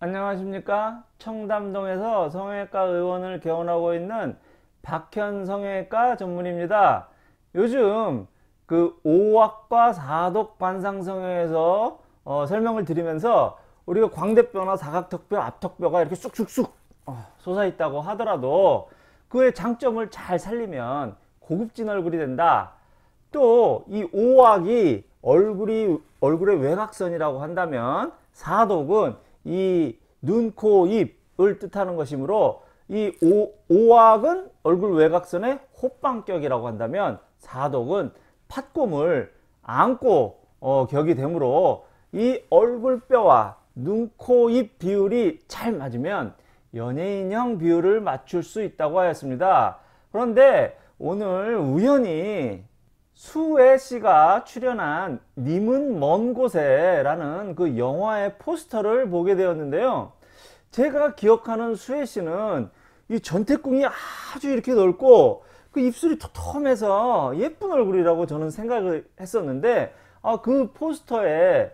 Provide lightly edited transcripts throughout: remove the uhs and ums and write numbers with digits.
안녕하십니까? 청담동에서 성형외과 의원을 개원하고 있는 박현 성형외과 전문입니다. 요즘 그 5확과 4독 관상성형에서 설명을 드리면서 우리가 광대뼈나 사각턱뼈, 앞턱뼈가 이렇게 쑥쑥쑥 솟아 있다고 하더라도 그의 장점을 잘 살리면 고급진 얼굴이 된다. 또 이 5확이 얼굴의 외곽선이라고 한다면, 사독은 이 눈, 코, 입을 뜻하는 것이므로 이 오악은 얼굴 외곽선의 호빵격이라고 한다면, 사독은 팥곰을 안고 격이 되므로 이 얼굴뼈와 눈, 코, 입 비율이 잘 맞으면 연예인형 비율을 맞출 수 있다고 하였습니다. 그런데 오늘 우연히 수혜 씨가 출연한 님은 먼 곳에 라는 그 영화의 포스터를 보게 되었는데요. 제가 기억하는 수혜 씨는 이 전태궁이 아주 이렇게 넓고 그 입술이 톡톡해서 예쁜 얼굴이라고 저는 생각을 했었는데, 그 포스터에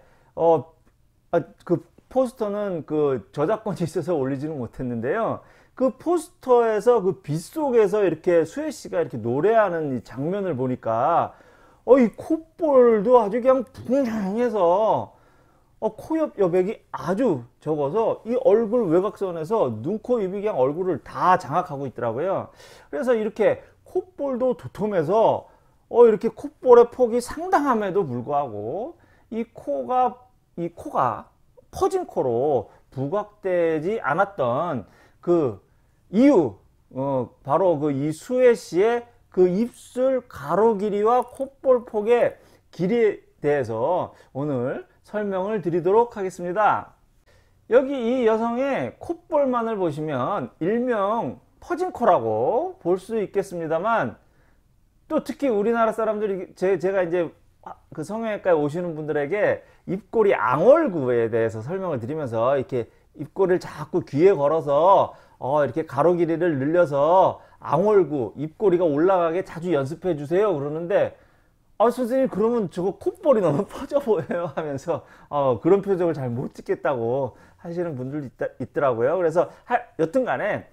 그 포스터는 그 저작권이 있어서 올리지는 못했는데요. 그 포스터에서 그 빛 속에서 이렇게 수혜 씨가 이렇게 노래하는 이 장면을 보니까 이 콧볼도 아주 그냥 붕해서 코 옆 여백이 아주 적어서 이 얼굴 외곽선에서 눈, 코, 입이 그냥 얼굴을 다 장악하고 있더라고요. 그래서 이렇게 콧볼도 도톰해서 이렇게 콧볼의 폭이 상당함에도 불구하고 이 코가 퍼진 코로 부각되지 않았던 그 이유, 바로 그 이수혜 씨의 그 입술 가로 길이와 콧볼 폭의 길이에 대해서 오늘 설명을 드리도록 하겠습니다. 여기 이 여성의 콧볼만을 보시면 일명 퍼진 코라고 볼 수 있겠습니다만, 또 특히 우리나라 사람들이 제가 이제 그 성형외과에 오시는 분들에게 입꼬리 앙월구에 대해서 설명을 드리면서 이렇게 입꼬리를 자꾸 귀에 걸어서 이렇게 가로 길이를 늘려서 앙월구, 입꼬리가 올라가게 자주 연습해 주세요 그러는데, 선생님 그러면 저거 콧볼이 너무 퍼져 보여요 하면서 그런 표정을 잘 못 찍겠다고 하시는 분들도 있더라고요. 그래서 여튼 간에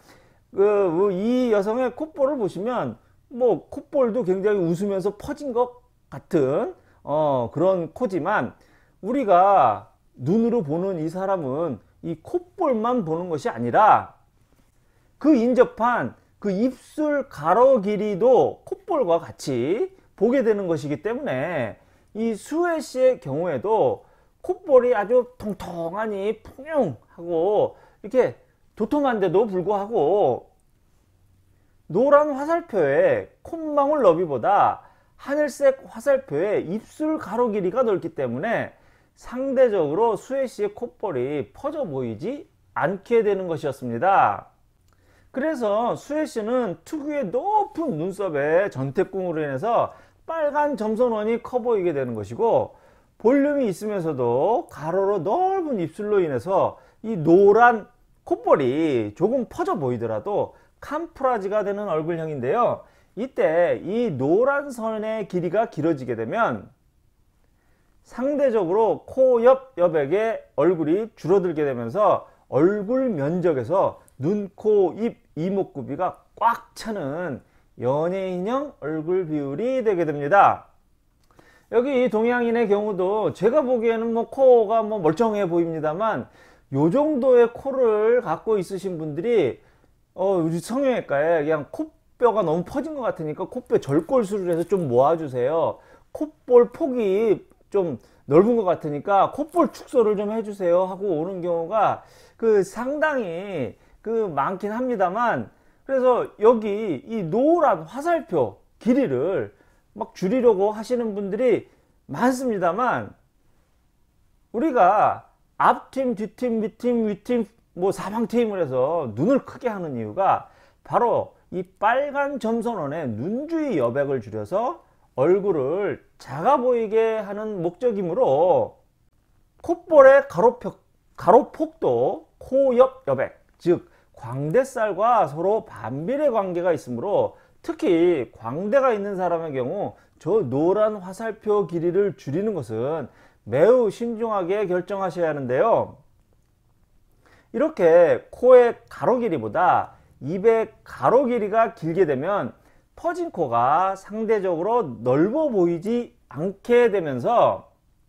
이 여성의 콧볼을 보시면 뭐 콧볼도 굉장히 웃으면서 퍼진 것 같은 그런 코지만, 우리가 눈으로 보는 이 사람은 이 콧볼만 보는 것이 아니라 그 인접한 그 입술 가로 길이도 콧볼과 같이 보게 되는 것이기 때문에, 이 수혜 씨의 경우에도 콧볼이 아주 통통하니 풍용하고 이렇게 도톰한데도 불구하고 노란 화살표의 콧망울 너비보다 하늘색 화살표의 입술 가로 길이가 넓기 때문에 상대적으로 수혜 씨의 콧볼이 퍼져 보이지 않게 되는 것이었습니다. 그래서 수혜 씨는 특유의 높은 눈썹의 전태궁으로 인해서 빨간 점선원이 커 보이게 되는 것이고, 볼륨이 있으면서도 가로로 넓은 입술로 인해서 이 노란 콧볼이 조금 퍼져 보이더라도 캄프라지가 되는 얼굴형인데요. 이때 이 노란 선의 길이가 길어지게 되면 상대적으로 코 옆 여백의 얼굴이 줄어들게 되면서 얼굴 면적에서 눈, 코, 입, 이목구비가 꽉 차는 연예인형 얼굴 비율이 되게 됩니다. 여기 이 동양인의 경우도 제가 보기에는 뭐 코가 뭐 멀쩡해 보입니다만, 요 정도의 코를 갖고 있으신 분들이 우리 성형외과에 그냥 콧뼈가 너무 퍼진 것 같으니까 콧뼈 절골술을 해서 좀 모아주세요, 콧볼 폭이 좀 넓은 것 같으니까 콧볼 축소를 좀 해주세요 하고 오는 경우가 상당히 많긴 합니다만, 그래서 여기 이 노란 화살표 길이를 막 줄이려고 하시는 분들이 많습니다만, 우리가 앞팀, 뒷팀, 밑팀, 위팀, 뭐 사방팀을 해서 눈을 크게 하는 이유가 바로 이 빨간 점선원의 눈 주위 여백을 줄여서 얼굴을 작아 보이게 하는 목적이므로, 콧볼의 가로폭도 코 옆 여백, 즉 광대살과 서로 반비례 관계가 있으므로, 특히 광대가 있는 사람의 경우 저 노란 화살표 길이를 줄이는 것은 매우 신중하게 결정하셔야 하는데요. 이렇게 코의 가로 길이보다 입의 가로 길이가 길게 되면 터진 코가 상대적으로 넓어 보이지 않게 되면서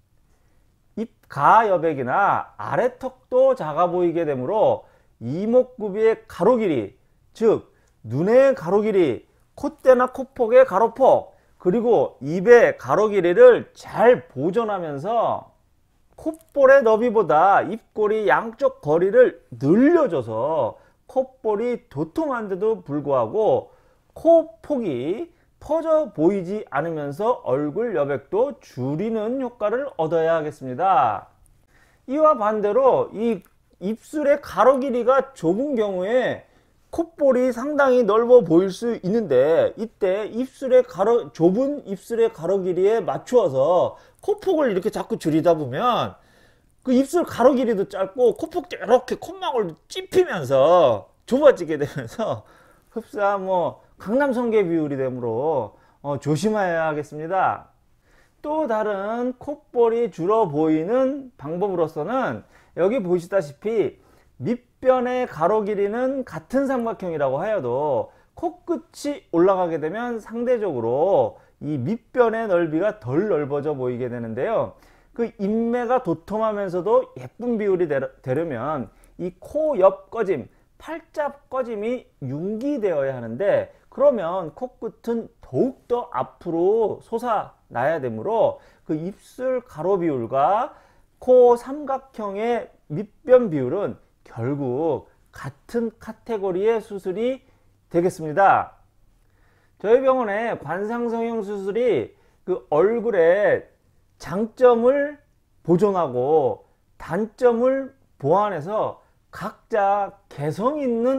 입가 여백이나 아래턱도 작아 보이게 되므로 이목구비의 가로 길이, 즉 눈의 가로 길이, 콧대나 코폭의 가로폭, 그리고 입의 가로 길이를 잘 보존하면서 콧볼의 너비보다 입꼬리 양쪽 거리를 늘려줘서 콧볼이 도톰한데도 불구하고 코폭이 퍼져 보이지 않으면서 얼굴 여백도 줄이는 효과를 얻어야 하겠습니다. 이와 반대로 이 입술의 가로 길이가 좁은 경우에 콧볼이 상당히 넓어 보일 수 있는데, 이때 좁은 입술의 가로 길이에 맞추어서 코폭을 이렇게 자꾸 줄이다 보면 그 입술 가로 길이도 짧고 코폭도 이렇게 콧망울 찝히면서 좁아지게 되면서 흡사 강남성게 비율이 되므로 조심해야 하겠습니다. 또 다른 콧볼이 줄어 보이는 방법으로서는 여기 보시다시피 밑변의 가로 길이는 같은 삼각형이라고 하여도 코끝이 올라가게 되면 상대적으로 이 밑변의 넓이가 덜 넓어져 보이게 되는데요. 그 인매가 도톰하면서도 예쁜 비율이 되려면 이 코 옆 꺼짐, 팔자 꺼짐이 융기되어야 하는데, 그러면 코끝은 더욱더 앞으로 솟아나야 되므로 그 입술 가로 비율과 코 삼각형의 밑변 비율은 결국 같은 카테고리의 수술이 되겠습니다. 저희 병원의 관상성형 수술이 그 얼굴의 장점을 보존하고 단점을 보완해서 각자 개성 있는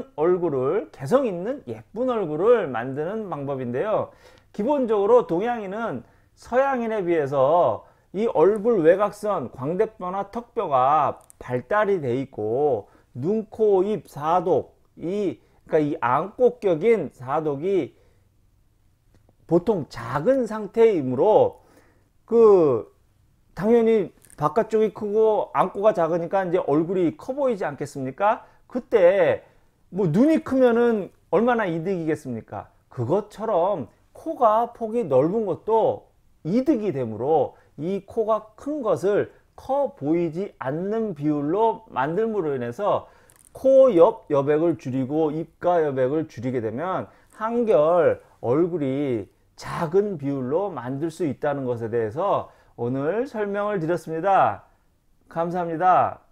예쁜 얼굴을 만드는 방법인데요. 기본적으로 동양인은 서양인에 비해서 이 얼굴 외곽선, 광대뼈나 턱뼈가 발달이 돼 있고 눈, 코, 입, 사독, 그러니까 이 안꽃격인 사독이 보통 작은 상태이므로 당연히 바깥쪽이 크고 안코가 작으니까 이제 얼굴이 커 보이지 않겠습니까? 그때 눈이 크면은 얼마나 이득이겠습니까? 그것처럼 코가 폭이 넓은 것도 이득이 되므로 이 코가 큰 것을 커 보이지 않는 비율로 만들므로 인해서 코 옆 여백을 줄이고 입가 여백을 줄이게 되면 한결 얼굴이 작은 비율로 만들 수 있다는 것에 대해서 오늘 설명을 드렸습니다. 감사합니다.